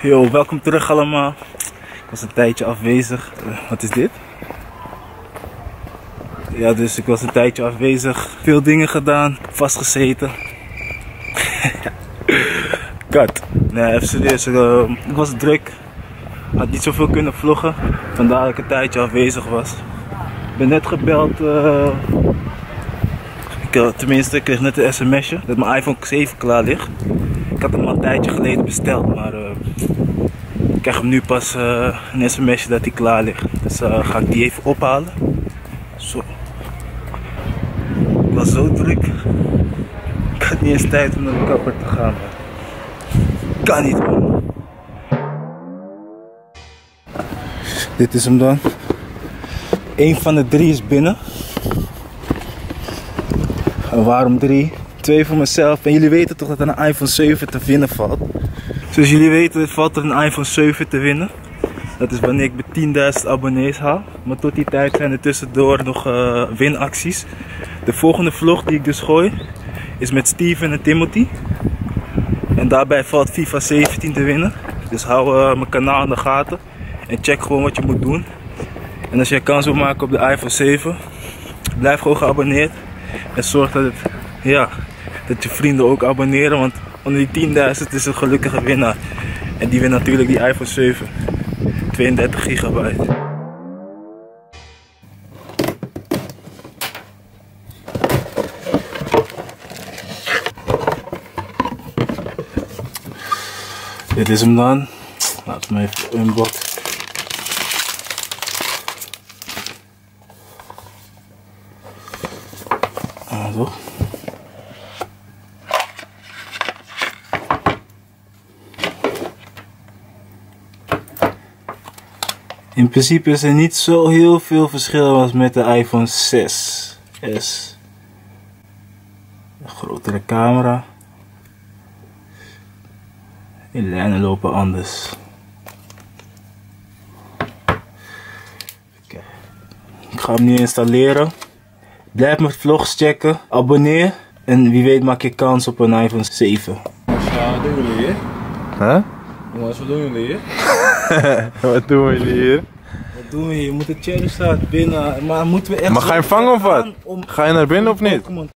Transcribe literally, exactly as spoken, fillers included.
Yo, welkom terug allemaal. Ik was een tijdje afwezig. Uh, wat is dit? Ja, dus ik was een tijdje afwezig. Veel dingen gedaan, vastgezeten. Kat. Nee, even serieus. Uh, ik was druk. Had niet zoveel kunnen vloggen. Vandaar dat ik een tijdje afwezig was. Ik ben net gebeld. Uh, ik, uh, tenminste, ik kreeg net een sms'je dat mijn iPhone zeven klaar ligt. Ik had hem al een tijdje geleden besteld, maar uh, ik krijg hem nu pas uh, een sms'je dat hij klaar ligt. Dus uh, ga ik die even ophalen. Zo. Ik was zo druk. Ik had niet eens tijd om naar de kapper te gaan. Kan niet, man. Dit is hem dan. Eén van de drie is binnen. En waarom drie? Twee voor mezelf. En jullie weten toch dat er een iPhone zeven te winnen valt. Zoals jullie weten valt er een iPhone zeven te winnen. Dat is wanneer ik bij tienduizend abonnees haal. Maar tot die tijd zijn er tussendoor nog uh, winacties. De volgende vlog die ik dus gooi is met Steven en Timothy. En daarbij valt FIFA zeventien te winnen. Dus hou uh, mijn kanaal in de gaten. En check gewoon wat je moet doen. En als jij kans wil maken op de iPhone zeven, blijf gewoon geabonneerd. En zorg dat, het, ja, dat je vrienden ook abonneren. Want onder die tienduizend is een gelukkige winnaar. En die wint natuurlijk die iPhone zeven. tweeëndertig gigabyte. Dit is hem dan. Laat me even unboxen. Ah, zo. In principe is er niet zo heel veel verschil als met de iPhone zes S. Een grotere camera. De lijnen lopen anders. Okay. Ik ga hem nu installeren. Blijf mijn vlogs checken. Abonneer. En wie weet maak je kans op een iPhone zeven. Ja, wat doen jullie hier? Huh? Jongens, wat doen jullie hier? Wat doen we hier? Wat doen we hier? Je moet de Cherrystraat binnen. Maar moeten we echt. Maar ga je vangen of wat? Om Ga je naar binnen of niet? Pokémon